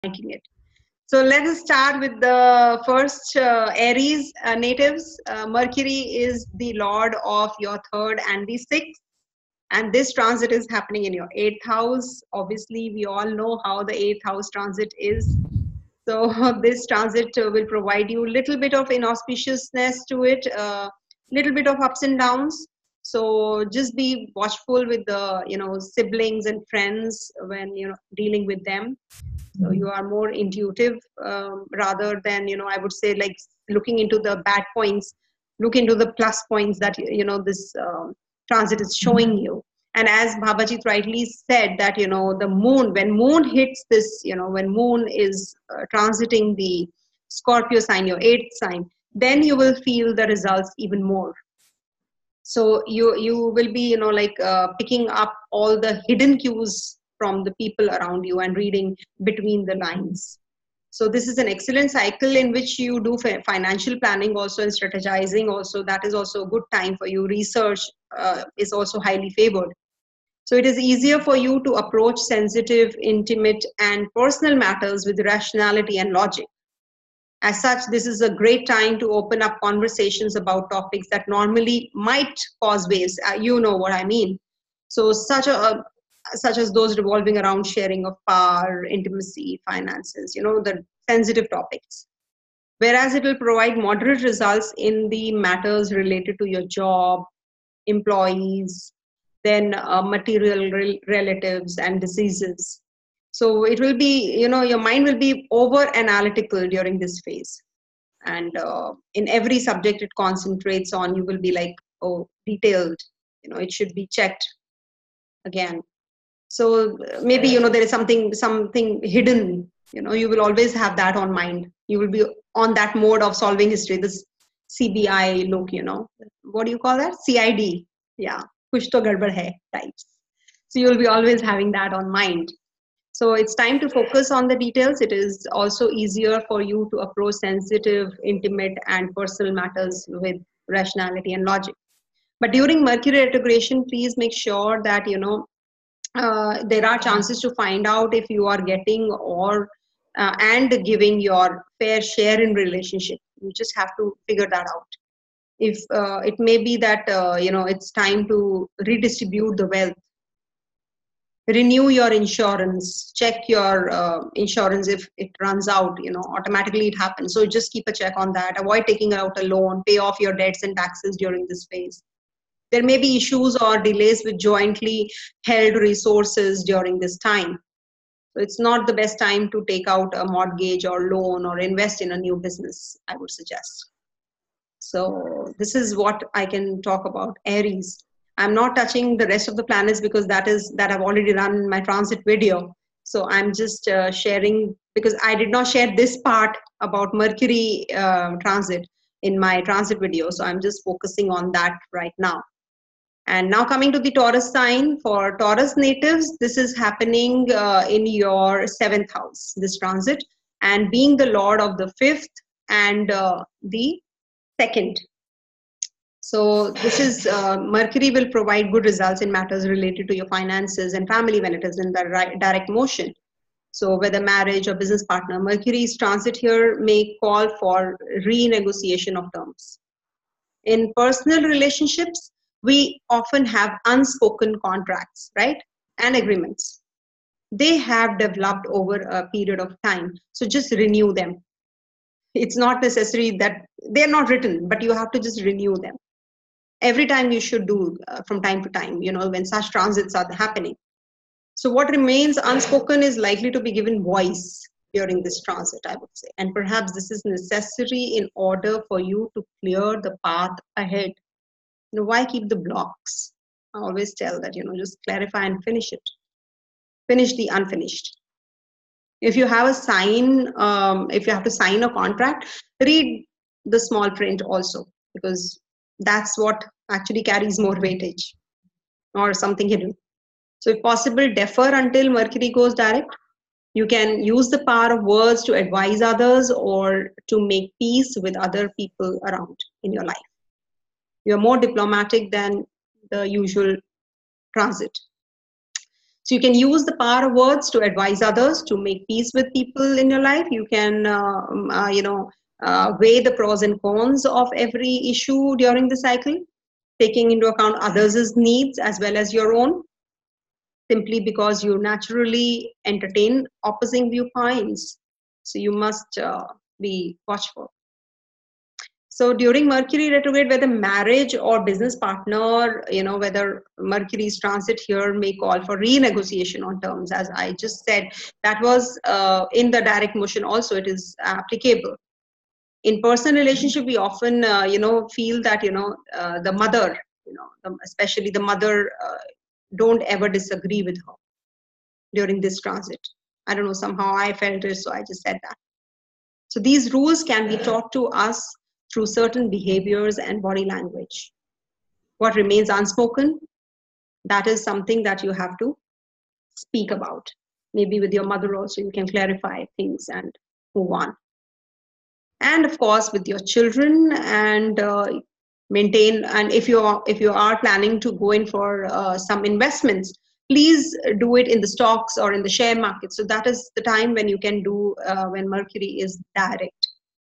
liking it. So let us start with the first Aries natives. Mercury is the lord of your third and the sixth. And this transit is happening in your eighth house. Obviously, we all know how the eighth house transit is. So this transit will provide you a little bit of inauspiciousness to it, little bit of ups and downs. So just be watchful with the siblings and friends when dealing with them. So you are more intuitive rather than I would say like looking into the bad points. Look into the plus points that this transit is showing you. And as Babajit rightly said that the moon, when moon hits this, when moon is transiting the Scorpio sign, your eighth sign, then you will feel the results even more. So you will be picking up all the hidden cues from the people around you and reading between the lines. So this is an excellent cycle in which you do financial planning also and strategizing also. That is also a good time for you. Research is also highly favored. So it is easier for you to approach sensitive, intimate, and personal matters with rationality and logic. As such, this is a great time to open up conversations about topics that normally might cause waves. You know what I mean. So such as those revolving around sharing of power, intimacy, finances, the sensitive topics. Whereas it will provide moderate results in the matters related to your job, employees, then material relatives and diseases. So it will be, your mind will be over analytical during this phase. And in every subject it concentrates on, you will be like, oh, detailed, it should be checked again. So maybe, there is something hidden, you will always have that on mind. You will be on that mode of solving history, this CBI look, what do you call that? CID. Yeah. Kuch to gadbad hai types. So you'll be always having that on mind. So it's time to focus on the details. It is also easier for you to approach sensitive, intimate, and personal matters with rationality and logic. But during Mercury retrogression, please make sure that, there are chances to find out if you are getting or and giving your fair share in relationship. You just have to figure that out. If it may be that, it's time to redistribute the wealth. Renew your insurance, check your insurance if it runs out, automatically it happens. So just keep a check on that. Avoid taking out a loan, pay off your debts and taxes during this phase. There may be issues or delays with jointly held resources during this time. So it's not the best time to take out a mortgage or loan or invest in a new business, I would suggest. So this is what I can talk about Aries. I'm not touching the rest of the planets because that I've already done my transit video. So I'm just sharing, because I did not share this part about Mercury transit in my transit video. So I'm just focusing on that right now. And now coming to the Taurus sign, for Taurus natives, this is happening in your seventh house, this transit, and being the lord of the fifth and the second. So this is Mercury will provide good results in matters related to your finances and family when it is in the direct motion. So whether marriage or business partner, Mercury's transit here may call for renegotiation of terms. In personal relationships, we often have unspoken contracts, right? And agreements. They have developed over a period of time. So just renew them. It's not necessary that they're not written, but you have to just renew them. Every time you should do from time to time, when such transits are happening. So what remains unspoken is likely to be given voice during this transit, I would say. And perhaps this is necessary in order for you to clear the path ahead. Why keep the blocks? I always tell that, just clarify and finish it. Finish the unfinished. If you have a sign, if you have to sign a contract, read the small print also, because that's what actually carries more weightage or something hidden. So if possible, defer until Mercury goes direct. You can use the power of words to advise others or to make peace with other people around in your life. You're more diplomatic than the usual transit. So you can use the power of words to advise others, to make peace with people in your life. You can, weigh the pros and cons of every issue during the cycle, taking into account others' needs as well as your own, simply because you naturally entertain opposing viewpoints. So you must be watchful. So during Mercury retrograde, whether marriage or business partner, whether Mercury's transit here may call for renegotiation on terms, as I just said, that was in the direct motion also, it is applicable. In personal relationship, we often, feel that, the mother, especially the mother, don't ever disagree with her during this transit. I don't know, somehow I felt it, so I just said that. So these rules can be taught to us through certain behaviors and body language. What remains unspoken, that is something that you have to speak about. Maybe with your mother also, you can clarify things and move on. And of course, with your children, and maintain. And if you are planning to go in for some investments, please do it in the stocks or in the share market. So that is the time when you can do when Mercury is direct.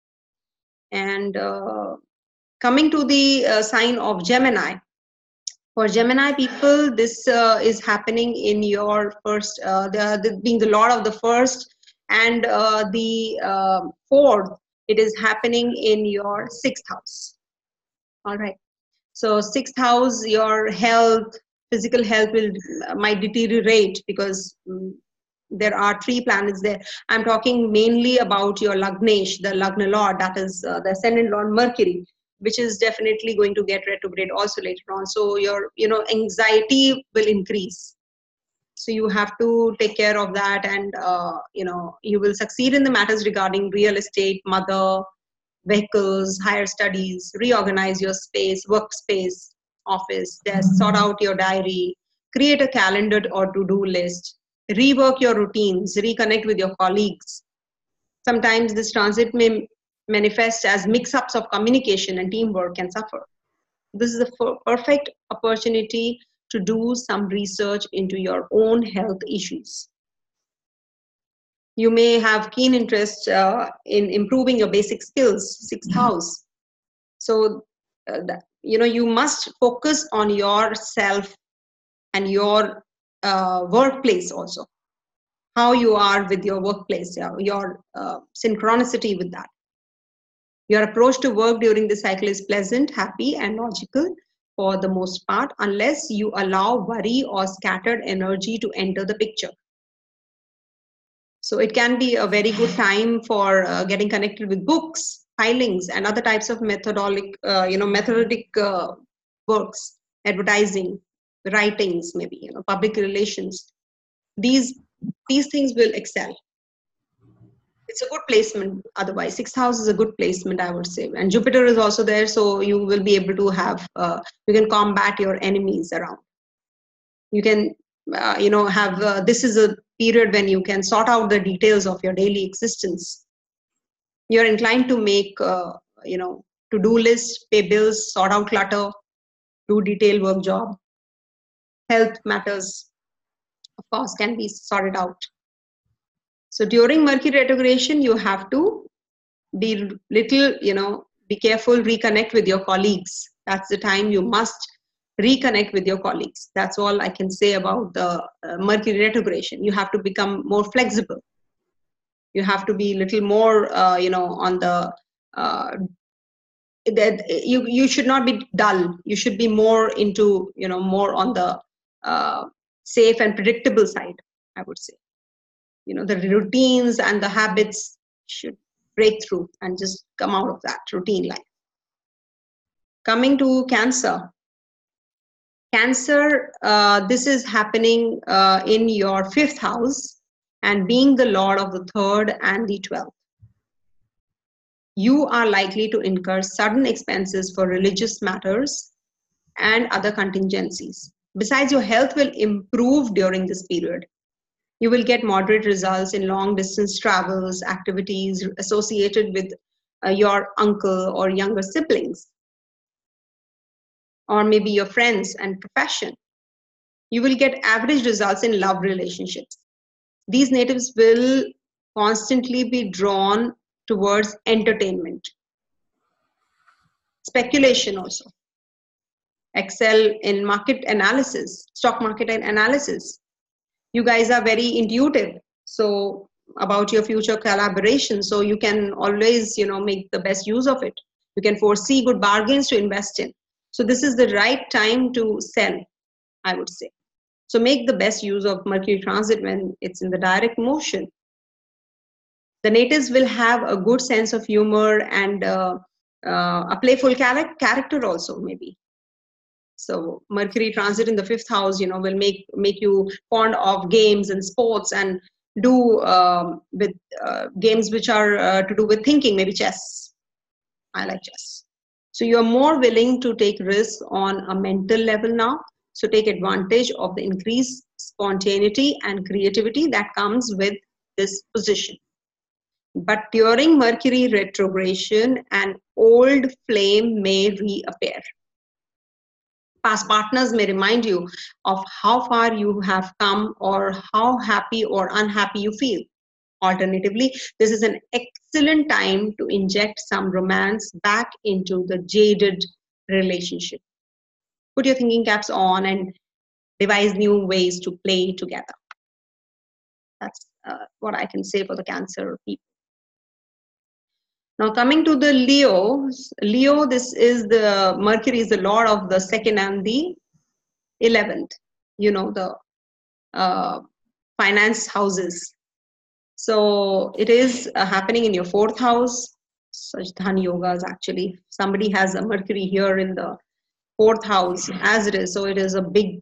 And coming to the sign of Gemini. For Gemini people, this is happening in your first, being the Lord of the first and the fourth, it is happening in your sixth house. All right. So sixth house, your health, physical health might deteriorate because there are 3 planets there. I'm talking mainly about your Lagnesh, the Lagna Lord, that is the Ascendant Lord Mercury, which is definitely going to get retrograde also later on. So your, anxiety will increase. So you have to take care of that, and you will succeed in the matters regarding real estate, mother, vehicles, higher studies, reorganize your space, workspace, office, desk, sort out your diary, create a calendar or to-do list, rework your routines, reconnect with your colleagues. Sometimes this transit may manifest as mix-ups of communication, and teamwork can suffer. This is a perfect opportunity to do some research into your own health issues. You may have keen interest in improving your basic skills, sixth house. So, you must focus on yourself and your workplace also. How you are with your workplace, your synchronicity with that. Your approach to work during the cycle is pleasant, happy, and logical for the most part, unless you allow worry or scattered energy to enter the picture. So it can be a very good time for getting connected with books, filings, and other types of methodic works, advertising, writings, maybe, public relations. These things will excel. It's a good placement. Otherwise, sixth house is a good placement, I would say. And Jupiter is also there, so you will be able to have, you can combat your enemies around. You can, have, this is a period when you can sort out the details of your daily existence. You're inclined to make, to-do lists, pay bills, sort out clutter, do detailed work job. Health matters, of course, can be sorted out. So during Mercury retrogression, you have to be little, be careful, reconnect with your colleagues. That's the time you must reconnect with your colleagues. That's all I can say about the Mercury retrogression. You have to become more flexible. You have to be a little more, on the, that you should not be dull. You should be more into, more on the safe and predictable side, I would say. The routines and the habits should break through and just come out of that routine life. Coming to Cancer. Cancer, this is happening in your 5th house and being the Lord of the 3rd and the 12th. You are likely to incur sudden expenses for religious matters and other contingencies. Besides, your health will improve during this period. You will get moderate results in long distance travels, activities associated with your uncle or younger siblings, or maybe your friends and profession. You will get average results in love relationships. These natives will constantly be drawn towards entertainment, speculation also, excel in market analysis, stock market analysis. You guys are very intuitive, so about your future collaboration, so you can always, make the best use of it. You can foresee good bargains to invest in. So this is the right time to sell, I would say. So make the best use of Mercury transit when it's in the direct motion. The natives will have a good sense of humor and a playful character also, maybe. So Mercury transit in the 5th house, will make you fond of games and sports, and do with games which are to do with thinking, maybe chess. I like chess. So you're more willing to take risks on a mental level now. So take advantage of the increased spontaneity and creativity that comes with this position. But during Mercury retrogression, an old flame may reappear. Past partners may remind you of how far you have come or how happy or unhappy you feel. Alternatively, this is an excellent time to inject some romance back into the jaded relationship. Put your thinking caps on and devise new ways to play together. That's what I can say for the Cancer people. Now coming to the Leo, this is the Mercury is the lord of the 2nd and the 11th, the finance houses. So it is happening in your 4th house. Such dhan yogas, actually. Somebody has a Mercury here in the 4th house as it is. So it is a big,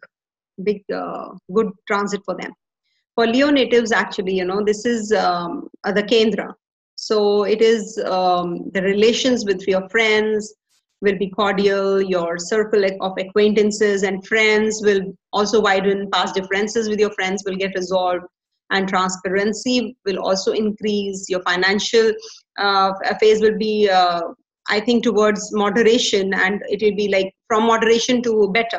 good transit for them. For Leo natives, actually, this is the Kendra. So it is the relations with your friends will be cordial. Your circle of acquaintances and friends will also widen. Past differences with your friends will get resolved, and transparency will also increase. Your financial phase will be, I think, towards moderation, and it will be like from moderation to better.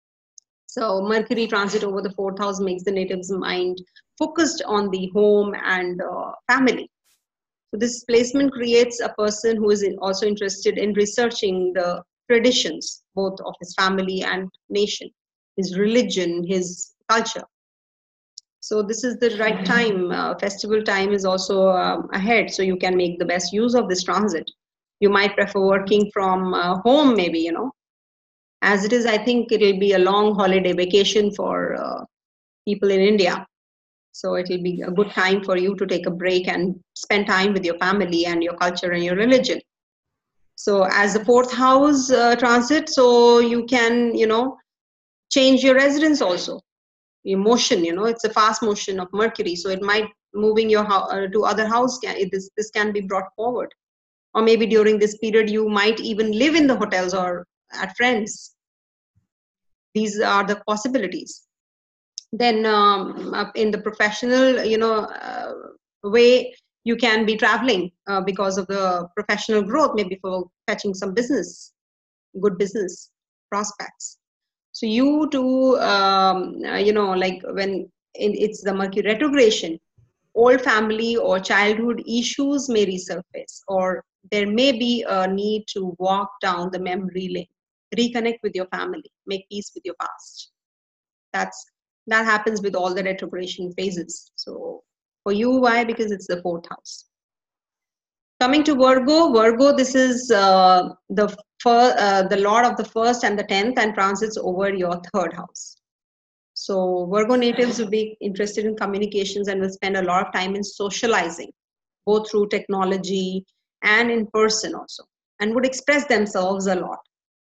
So Mercury transit over the 4th house makes the native's mind focused on the home and family. So this placement creates a person who is also interested in researching the traditions, both of his family and nation, his religion, his culture. So this is the right time. Festival time is also ahead, so you can make the best use of this transit. You might prefer working from home, maybe, As it is, I think it will be a long holiday vacation for people in India. So it will be a good time for you to take a break and spend time with your family and your culture and your religion. So as the 4th house transit, so you can, change your residence also. Your motion, it's a fast motion of Mercury. So it might moving your to other house, this can be brought forward. Or maybe during this period, you might even live in the hotels or at friends. These are the possibilities. Then in the professional, way, you can be traveling because of the professional growth, maybe for fetching some business, good business prospects. So you too, like when it's the Mercury retrogression, old family or childhood issues may resurface, or there may be a need to walk down the memory lane, reconnect with your family, make peace with your past. That happens with all the retrogression phases. So for you, why? Because it's the 4th house. Coming to Virgo, this is the lord of the 1st and the 10th, and transits over your 3rd house. So Virgo natives will be interested in communications and will spend a lot of time in socializing, both through technology and in person also, and would express themselves a lot.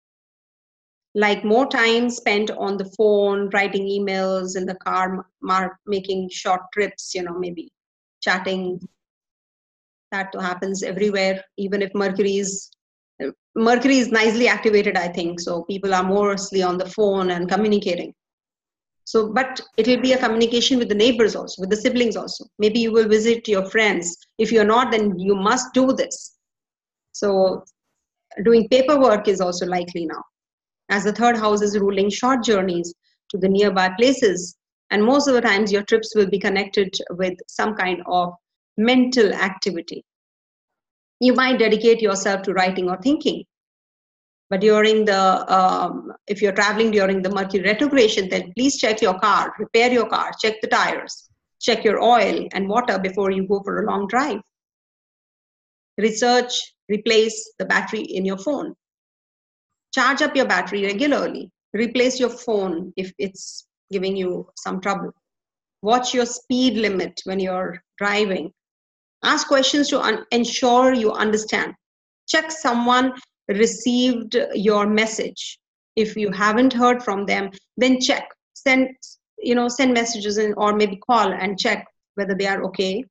Like more time spent on the phone, writing emails, in the car, making short trips, maybe chatting. That happens everywhere, even if Mercury is nicely activated, I think. So people are mostly on the phone and communicating. So, but it will be a communication with the neighbors also, with the siblings also. Maybe you will visit your friends. If you're not, then you must do this. So doing paperwork is also likely now, as the 3rd house is ruling short journeys. to the nearby places. And most of the times your trips will be connected with some kind of mental activity. You might dedicate yourself to writing or thinking. But during the, if you're traveling during the Mercury retrogression, then please check your car, repair your car, check the tires, check your oil and water before you go for a long drive. Research, replace the battery in your phone. Charge up your battery regularly. Replace your phone if it's giving you some trouble. Watch your speed limit when you're driving. Ask questions to ensure you understand. Check someone received your message. If you haven't heard from them, then check. Send messages in, or maybe call and check whether they are okay.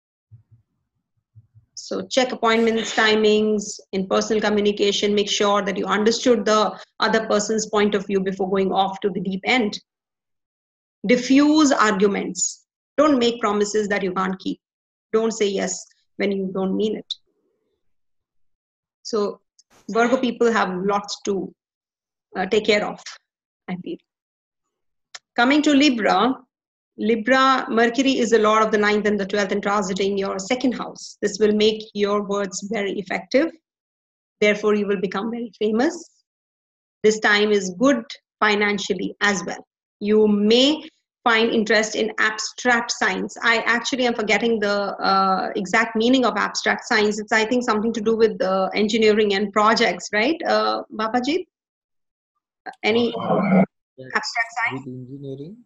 So check appointments, timings, in personal communication. Make sure that you understood the other person's point of view before going off to the deep end. Diffuse arguments. Don't make promises that you can't keep. Don't say yes when you don't mean it. So Virgo people have lots to take care of, I feel. Coming to Libra, Mercury is the lord of the 9th and the 12th and transiting your second house. This will make your words very effective. Therefore, you will become very famous. This time is good financially as well. You may find interest in abstract science. I actually am forgetting the exact meaning of abstract science. It's, I think, something to do with engineering and projects, right, Babaji? Any abstract science? With engineering?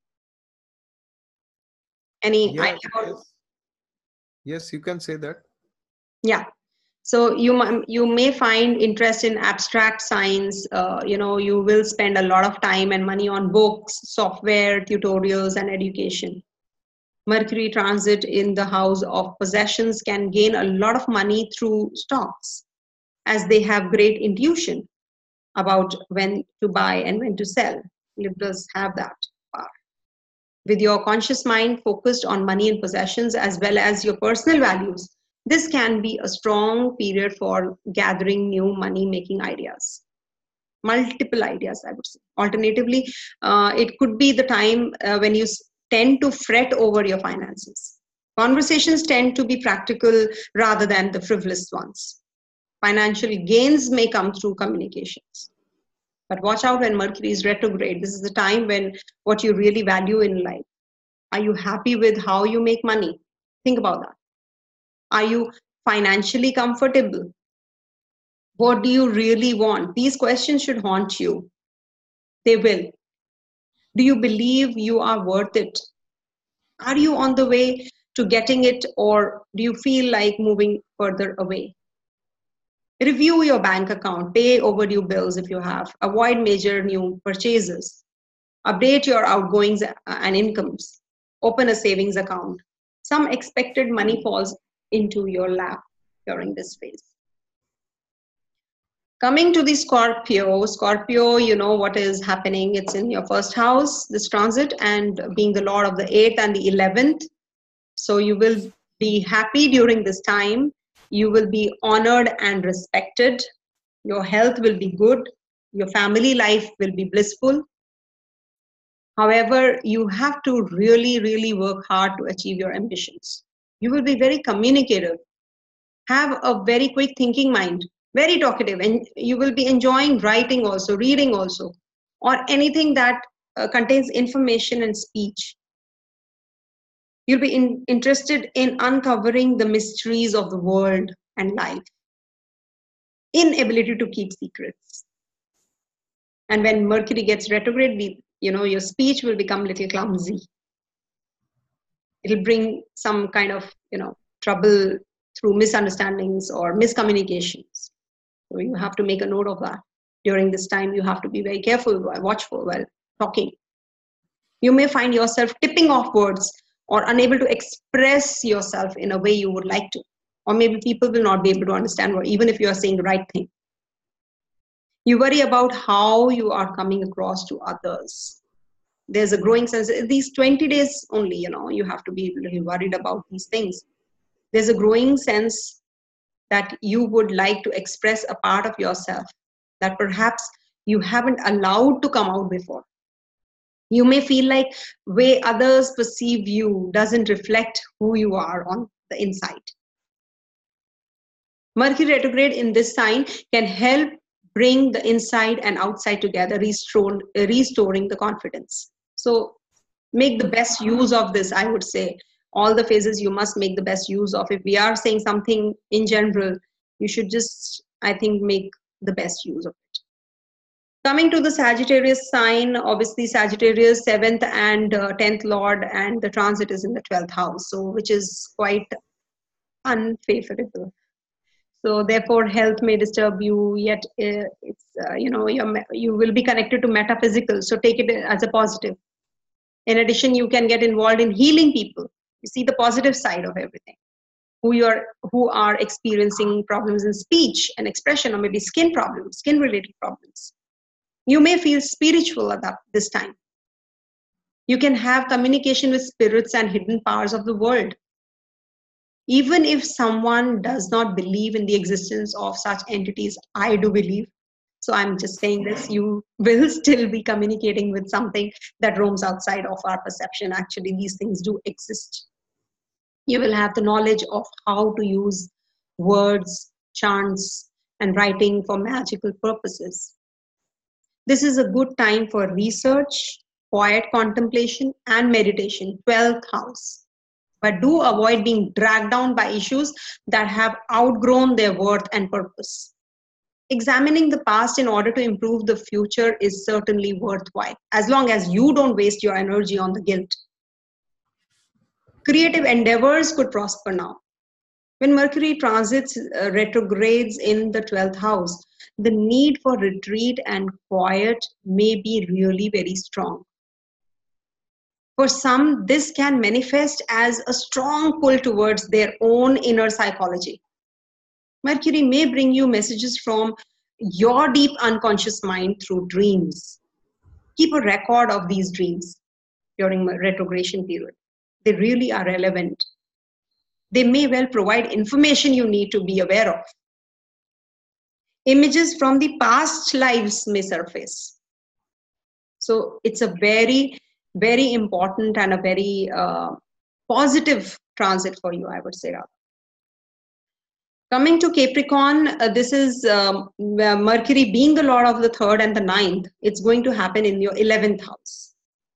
Any idea about? Yes, you can say that. Yeah. So you may find interest in abstract science. You will spend a lot of time and money on books, software, tutorials, and education. Mercury transit in the house of possessions can gain a lot of money through stocks, as they have great intuition about when to buy and when to sell. Libras have that power. With your conscious mind focused on money and possessions as well as your personal values, this can be a strong period for gathering new money-making ideas. Multiple ideas, I would say. Alternatively, it could be the time when you tend to fret over your finances. Conversations tend to be practical rather than the frivolous ones. Financial gains may come through communications. But watch out when Mercury is retrograde. This is the time when what you really value in life. Are you happy with how you make money? Think about that. Are you financially comfortable? What do you really want? These questions should haunt you. They will. Do you believe you are worth it? Are you on the way to getting it, or do you feel like moving further away? Review your bank account. Pay overdue bills if you have. Avoid major new purchases. Update your outgoings and incomes. Open a savings account. Some expected money falls into your lap during this phase. Coming to the Scorpio, you know what is happening. It's in your first house, this transit, and being the lord of the 8th and the 11th. So you will be happy during this time. You will be honored and respected. Your health will be good. Your family life will be blissful. However, you have to really, really work hard to achieve your ambitions. You will be very communicative. Have a very quick thinking mind. Very talkative, and you will be enjoying writing also, reading also, or anything that contains information and speech. You'll be interested in uncovering the mysteries of the world and life. Inability to keep secrets. And when Mercury gets retrograde, your speech will become a little clumsy. It'll bring some kind of, trouble through misunderstandings or miscommunications. So you have to make a note of that. During this time, you have to be very careful, watchful while talking. You may find yourself tipping off words or unable to express yourself in a way you would like to. Or maybe people will not be able to understand what, even if you are saying the right thing. You worry about how you are coming across to others. There's a growing sense, these 20 days only, you have to be really worried about these things. There's a growing sense that you would like to express a part of yourself that perhaps you haven't allowed to come out before. You may feel like way others perceive you doesn't reflect who you are on the inside. Mercury retrograde in this sign can help bring the inside and outside together, restoring the confidence. So make the best use of this, I would say. All the phases you must make the best use of. If we are saying something in general, you should just, I think, make the best use of it. Coming to the Sagittarius sign, obviously Sagittarius 7th and 10th lord, and the transit is in the 12th house, so which is quite unfavorable. So therefore health may disturb you, yet it's you will be connected to metaphysical, so take it as a positive. In addition, you can get involved in healing people. You see the positive side of everything. Who are experiencing problems in speech and expression, or maybe skin problems, skin related problems. You may feel spiritual at this time. You can have communication with spirits and hidden powers of the world. Even if someone does not believe in the existence of such entities, I do believe. So I'm just saying this, you will still be communicating with something that roams outside of our perception. Actually, these things do exist. You will have the knowledge of how to use words, chants, and writing for magical purposes. This is a good time for research, quiet contemplation, and meditation, 12th house. But do avoid being dragged down by issues that have outgrown their worth and purpose. Examining the past in order to improve the future is certainly worthwhile, as long as you don't waste your energy on the guilt. Creative endeavors could prosper now. When Mercury transits retrogrades in the 12th house, the need for retreat and quiet may be really very strong. For some, this can manifest as a strong pull towards their own inner psychology. Mercury may bring you messages from your deep unconscious mind through dreams. Keep a record of these dreams during the retrogradation period. They really are relevant. They may well provide information you need to be aware of. Images from the past lives may surface. So it's a very, very important and a very positive transit for you, I would say. Coming to Capricorn, this is Mercury being the lord of the 3rd and the 9th. It's going to happen in your 11th house.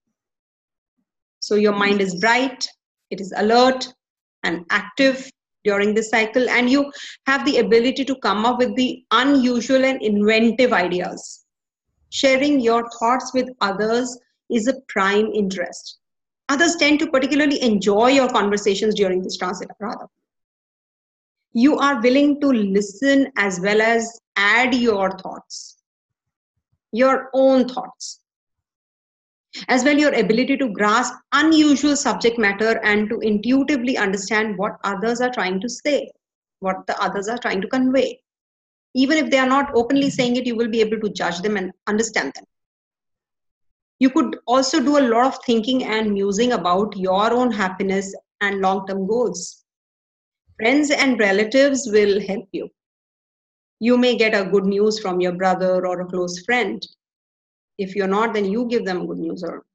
So your mind is bright, it is alert and active during this cycle, and you have the ability to come up with the unusual and inventive ideas. Sharing your thoughts with others is a prime interest. Others tend to particularly enjoy your conversations during this transit, rather. You are willing to listen as well as add your thoughts, your own thoughts. As well, your ability to grasp unusual subject matter and to intuitively understand what others are trying to say, what the others are trying to convey. Even if they are not openly saying it, you will be able to judge them and understand them. You could also do a lot of thinking and musing about your own happiness and long-term goals. Friends and relatives will help you. You may get a good news from your brother or a close friend. If you're not, then you give them good news or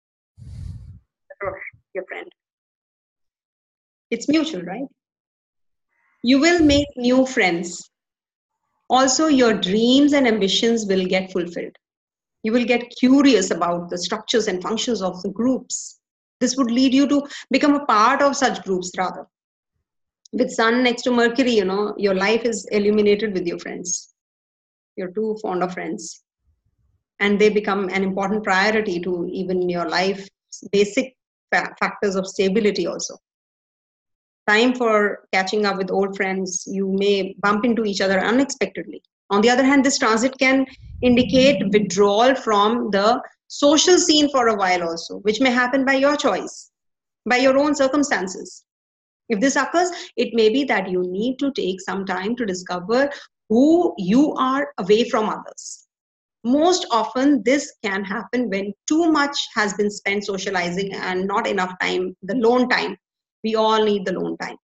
your friend. It's mutual, right? You will make new friends. Also, your dreams and ambitions will get fulfilled. You will get curious about the structures and functions of the groups. This would lead you to become a part of such groups, rather. With Sun next to Mercury, your life is illuminated with your friends. You're too fond of friends. And they become an important priority to even your life, basic factors of stability also. Time for catching up with old friends. You may bump into each other unexpectedly. On the other hand, this transit can indicate withdrawal from the social scene for a while also, which may happen by your choice, by your own circumstances. If this occurs, it may be that you need to take some time to discover who you are away from others. Most often, this can happen when too much has been spent socializing and not enough time, the lone time. We all need the lone time.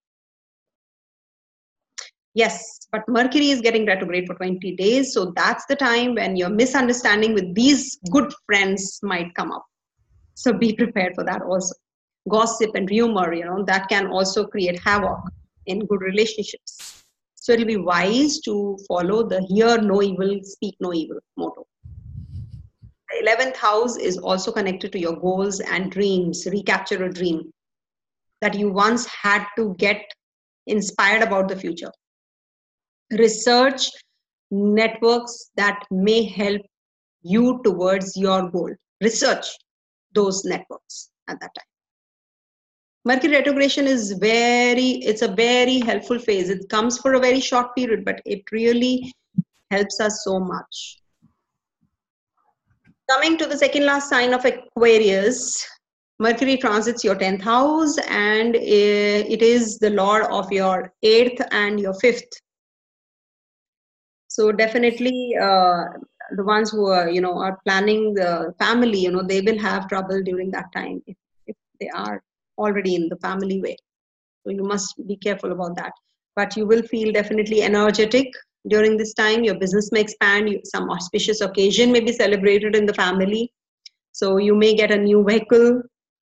Yes, but Mercury is getting retrograde for 20 days. So that's the time when your misunderstanding with these good friends might come up. So be prepared for that also. Gossip and rumor, that can also create havoc in good relationships. So it'll be wise to follow the hear no evil, speak no evil motto. The 11th house is also connected to your goals and dreams. Recapture a dream that you once had to get inspired about the future. Research networks that may help you towards your goal. Research those networks at that time. Mercury retrogression is it's a very helpful phase. It comes for a very short period, but it really helps us so much. Coming to the second last sign of Aquarius, Mercury transits your 10th house, and it is the lord of your 8th and your 5th. So definitely the ones who are planning the family, they will have trouble during that time if they are already in the family way. So you must be careful about that. But you will feel definitely energetic during this time. Your business may expand. Some auspicious occasion may be celebrated in the family. So you may get a new vehicle,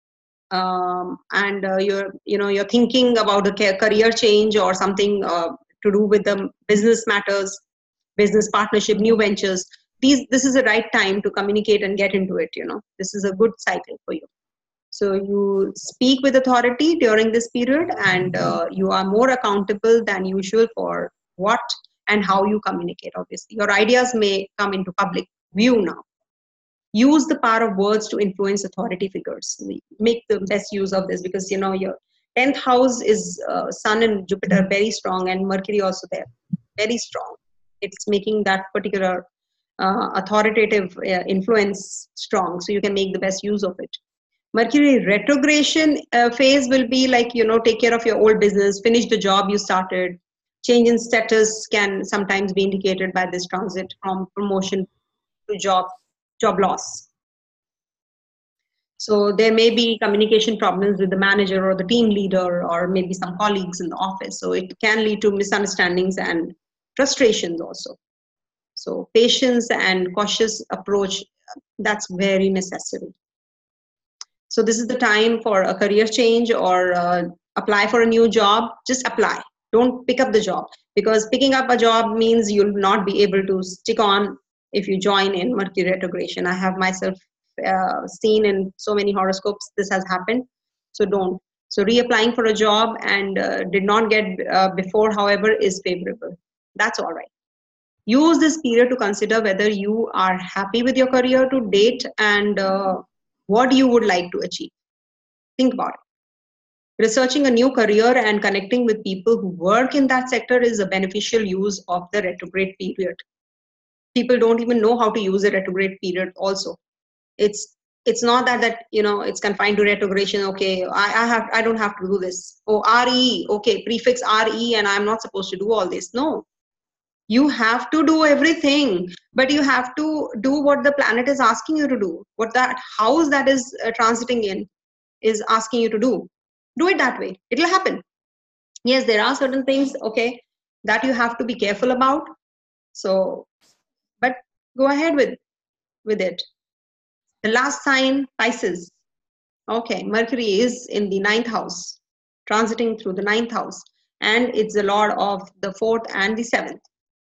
and you're thinking about a career change or something to do with the business matters, business partnership, new ventures. This is the right time to communicate and get into it. This is a good cycle for you. So you speak with authority during this period, and you are more accountable than usual for what and how you communicate. Obviously, your ideas may come into public view now. Use the power of words to influence authority figures. Make the best use of this, because your 10th house is Sun and Jupiter very strong, and Mercury also there, very strong. It's making that particular authoritative influence strong, so you can make the best use of it. Mercury retrogression phase will be like, take care of your old business, finish the job you started. Change in status can sometimes be indicated by this transit, from promotion to job loss. So there may be communication problems with the manager or the team leader, or maybe some colleagues in the office. So it can lead to misunderstandings and frustrations also. So patience and cautious approach, that's very necessary. So this is the time for a career change, or apply for a new job. Just apply. Don't pick up the job, because picking up a job means you'll not be able to stick on if you join in Mercury retrogression. I have myself seen in so many horoscopes this has happened. So don't. So reapplying for a job and did not get before, however, is favorable. That's all right. Use this period to consider whether you are happy with your career to date, and what you would like to achieve. Think about it. Researching a new career and connecting with people who work in that sector is a beneficial use of the retrograde period. People don't even know how to use the retrograde period also. It's not that it's confined to retrogression. Okay, I don't have to do this. Oh, RE, okay, prefix RE, and I'm not supposed to do all this. No. You have to do everything, but you have to do what the planet is asking you to do, what that house that is transiting in is asking you to do. Do it that way. It'll happen. Yes, there are certain things, okay, that you have to be careful about. So, but go ahead with it. The last sign, Pisces. Okay, Mercury is in the 9th house, transiting through the 9th house, and it's the lord of the 4th and the 7th.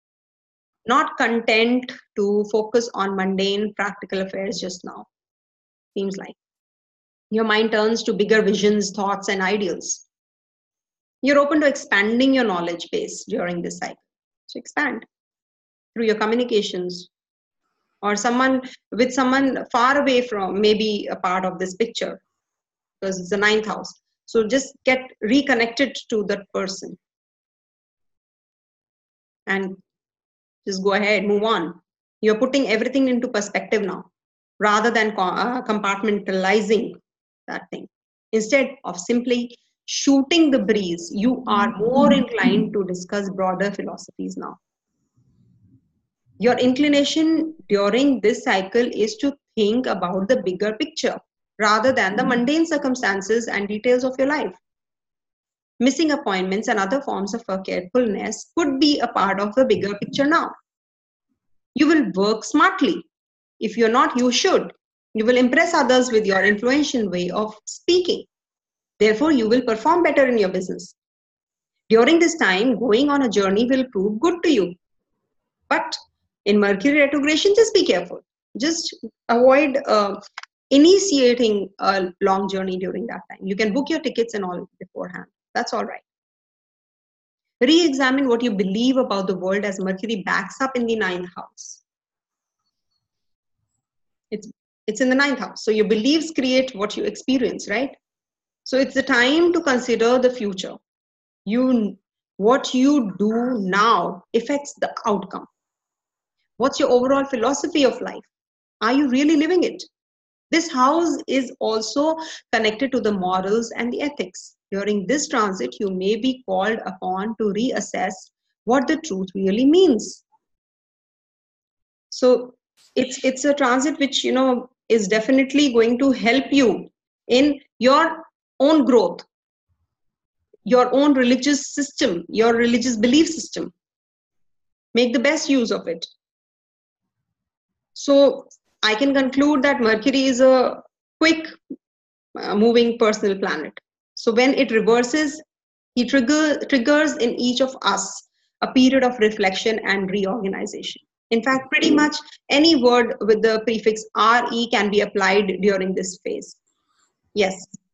Not content to focus on mundane practical affairs just now, seems like. Your mind turns to bigger visions, thoughts, and ideals. You're open to expanding your knowledge base during this cycle. So expand through your communications, or someone far away from maybe a part of this picture, because it's the 9th house. So just get reconnected to that person and just go ahead, move on. You're putting everything into perspective now, rather than compartmentalizing that thing. Instead of simply shooting the breeze, you are more inclined to discuss broader philosophies now. Your inclination during this cycle is to think about the bigger picture, rather than the mundane circumstances and details of your life. Missing appointments and other forms of forgetfulness could be a part of the bigger picture now. You will work smartly. If you're not, you should. You will impress others with your influential way of speaking. Therefore, you will perform better in your business. During this time, going on a journey will prove good to you. But in Mercury retrogression, just be careful. Just avoid initiating a long journey during that time. You can book your tickets and all beforehand. That's all right. Re-examine what you believe about the world as Mercury backs up in the ninth house. It's in the ninth house. So your beliefs create what you experience, right? So it's the time to consider the future. What you do now affects the outcome. What's your overall philosophy of life? Are you really living it? This house is also connected to the morals and the ethics. During this transit, you may be called upon to reassess what the truth really means. So it's a transit which, you know, is definitely going to help you in your own growth, your own religious system, your religious belief system. Make the best use of it. So I can conclude that Mercury is a quick moving personal planet. So when it reverses, it triggers in each of us a period of reflection and reorganization. In fact, pretty much any word with the prefix RE can be applied during this phase. Yes.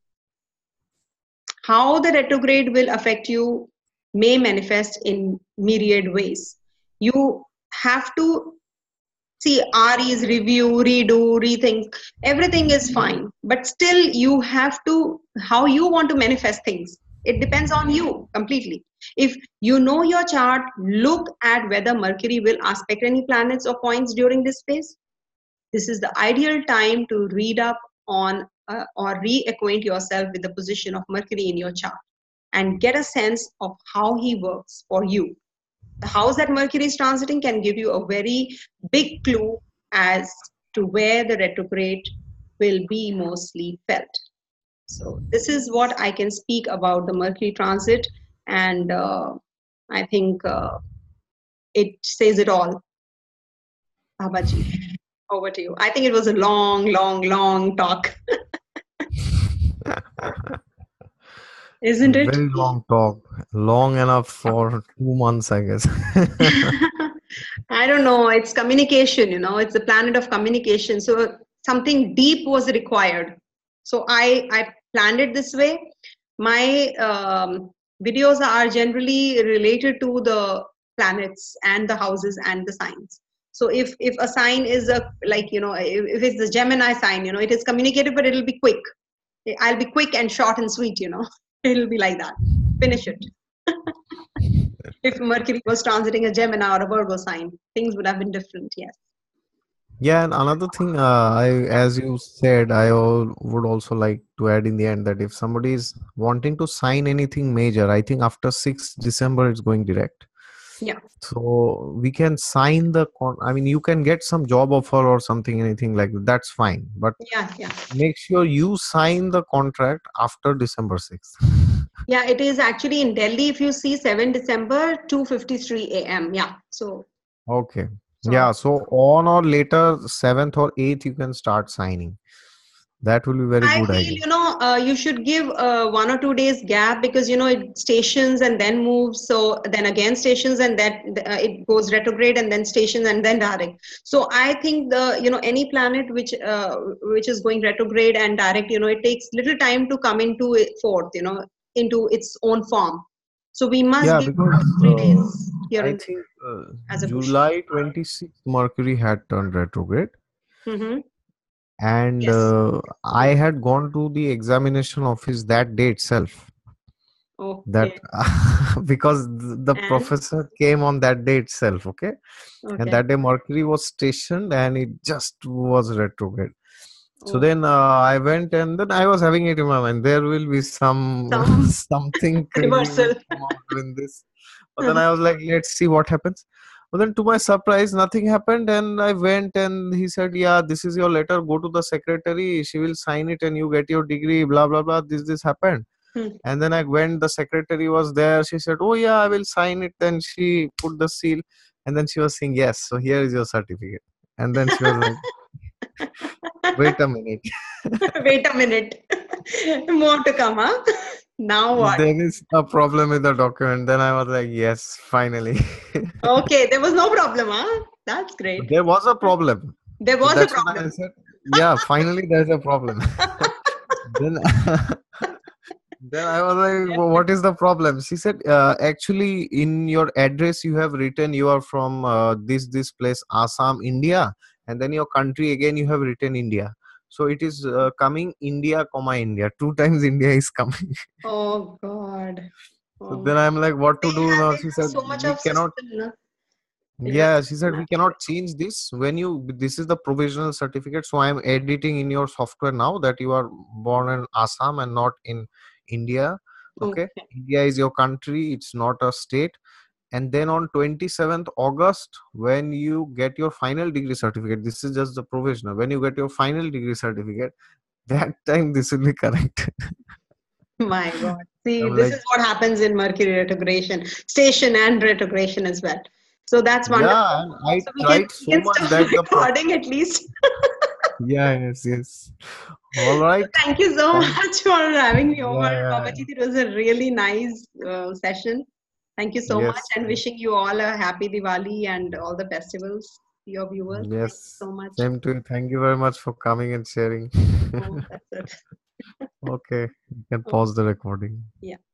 How the retrograde will affect you may manifest in myriad ways. You have to see REs, review, redo, rethink. Everything is fine, but still you have to, how you want to manifest things. It depends on you completely. If you know your chart, look at whether Mercury will aspect any planets or points during this phase. This is the ideal time to read up on or reacquaint yourself with the position of Mercury in your chart and get a sense of how he works for you. The house that Mercury is transiting can give you a very big clue as to where the retrograde will be mostly felt. So this is what I can speak about the Mercury transit, and I think it says it all. Babaji, over to you. I think it was a long talk. Isn't it? Very long talk. Long enough for 2 months, I guess. I don't know. It's communication, you know, it's the planet of communication. So something deep was required. So I planned it this way. My videos are generally related to the planets and the houses and the signs. So if a sign is a, like, you know, if it's the Gemini sign, you know, it is communicative, but it'll be quick. I'll be quick and short and sweet, you know. It'll be like that. Finish it. If Mercury was transiting a Gemini or a Virgo sign, things would have been different. Yes. Yeah, and another thing, as you said, would also like to add in the end that if somebody is wanting to sign anything major, I think after 6th December it's going direct. Yeah. So we can sign the I mean, you can get some job offer or something, anything like that. That's fine. But Yeah. make sure you sign the contract after December 6th. Yeah, it is actually in Delhi. If you see 7 December, 2:53 a.m. Yeah. So. Okay. So Yeah. So on or later, 7th or 8th, you can start signing. That will be very I good, I feel, guess. you know, you should give 1 or 2 days gap, because, you know, it stations and then moves. So then again stations, and that it goes retrograde and then stations and then direct. So I think you know, any planet which is going retrograde and direct, you know, it takes little time to come into it forth, you know, into its own form. So we must Yeah, give because 2 or 3 days here I and think as a cushion. July 26th, Mercury had turned retrograde. Mm-hmm. And Yes. I had gone to the examination office that day itself. That Okay. because the And professor came on that day itself, okay? And okay. that day Mercury was stationed and it just was retrograde. So Oh, then I went, and then I was having it in my mind. There will be some some something crazy will reversal. come out in this. But then I was like, let's see what happens. But then to my surprise, nothing happened. And I went and he said, yeah, this is your letter. Go to the secretary. She will sign it and you get your degree, blah, blah, blah. This happened. Hmm. And then I went, the secretary was there. She said, oh, yeah, I will sign it. Then she put the seal. And then she was saying, yes, so here is your certificate. And then she was like, Wait a minute. Wait a minute. More to come, huh? Now what? There is a problem with the document. Then I was like, yes, finally. Okay, there was no problem, huh? That's great. There was a problem. There So was a that's what I problem. said. Yeah, finally there's a problem. Then then I was like, "Well, what is the problem?" She said, actually, in your address, you have written you are from this place, Assam, India, and then your country again, you have written India. So it is coming India, comma India. Two times India is coming. Oh God. So Oh then my. I'm like, what to do now? They She have said, so much we of cannot. system, no? They have Yeah, she so said we much. cannot change this. When you this is the provisional certificate, so I'm editing in your software now that you are born in Assam and not in India. Okay, Okay. India is your country; it's not a state. And then on 27th August, when you get your final degree certificate, this is just the provisional. When you get your final degree certificate, that time this will be correct. My God. See, I'm this like, is what happens in Mercury retrogression, station and retrogression as well. So that's wonderful. yeah, and I So tried we so can much stop that the recording at least. yeah, yes, yes. All So right. thank you so Thank much for having me over, Yeah, yeah. Babajit. It was a really nice session. Thank you so much, Yes, and yes, wishing you all a happy Diwali and all the festivals to your viewers. Thank you yes. so much. Same to you. Thank you very much for coming and sharing. Oh, that's it. Okay, you can Oh, pause the recording. yeah.